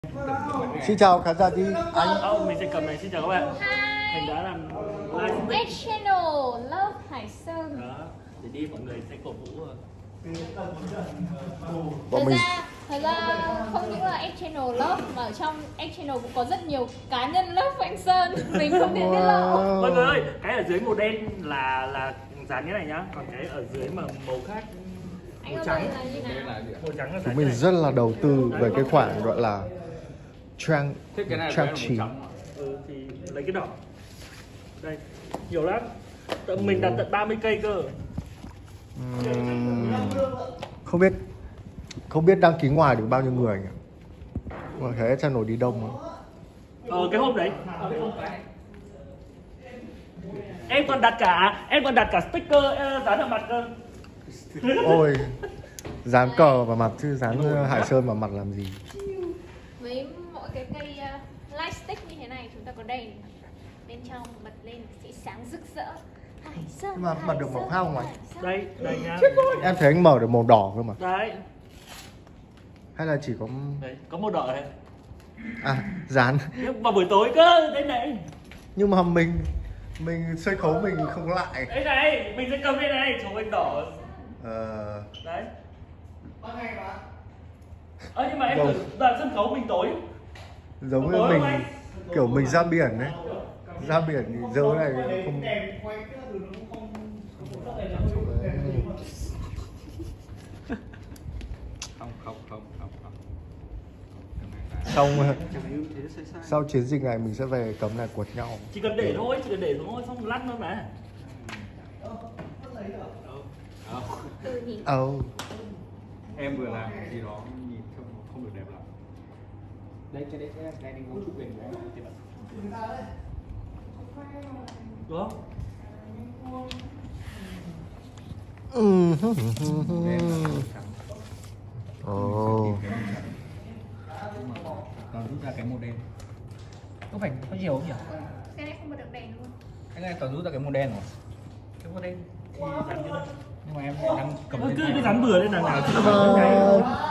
Xin chào khán giả đi anh. Mình sẽ cầm này. Xin chào các bạn. Mình đã làm live X Channel Love Hải Sơn. đó để đi mọi người sẽ cổ vũ rồi. Bọn mình Thật ra không những là X Channel Love mà ở trong X Channel cũng có rất nhiều cá nhân Love của anh Sơn. Mình không thể tiết lộ. Mọi người ơi, cái ở dưới màu đen là dán như này nhá, còn cái ở dưới mà màu khác Anh màu ơi, trắng là như nào? màu trắng là chúng dán mình như này. rất là đầu tư về cái khoản gọi là trang trí. Thì lấy cái đỏ đây nhiều lắm, mình đặt tận 30 cây cơ. Không biết đăng ký ngoài được bao nhiêu người nhỉ? Mà thấy channel đi đông lắm. Cái hôm đấy em còn đặt cả sticker dán ở mặt cơ. Ôi, dán cờ vào mặt chứ dán Hải Sơn vào mặt làm gì? Với mỗi cái cây light stick như thế này chúng ta có đèn bên trong bật lên sẽ sáng rực rỡ. Hải Sơn. Nhưng mà bật được màu khác không anh? Đây nhá. Em thấy anh mở được màu đỏ cơ mà. Đấy, Hay là chỉ có có màu đỏ này. dán. Nhưng mà buổi tối cơ, đây này. Nhưng mà mình sân khấu mình không lại. Đây này, mình sẽ cầm đây này, chụp anh đỏ. Đấy. Nhưng mà em Đâu? tưởng đoàn sân khấu mình tối. Giống như Tối mình không anh? kiểu mình ra biển đấy. Ra biển thì dơ này không. Sau chiến dịch này mình sẽ về cấm này quật nhau. Chỉ cần để thôi, xong lăn thôi mà. Ừ nhỉ. Em vừa làm cái gì đó nhìn không được đẹp lắm. Đấy cái này đi ngồi chụp hình của em thì bạn. Đúng không? Còn rút ra cái màu đen. Có phải có nhiều không nhỉ? Cái này không bật được đèn luôn. Cái này toàn rút ra cái màu đen rồi. Cái màu đen thì dán cái này. Nhưng mà em đang cầm Cứ dán bừa lên nào chứ.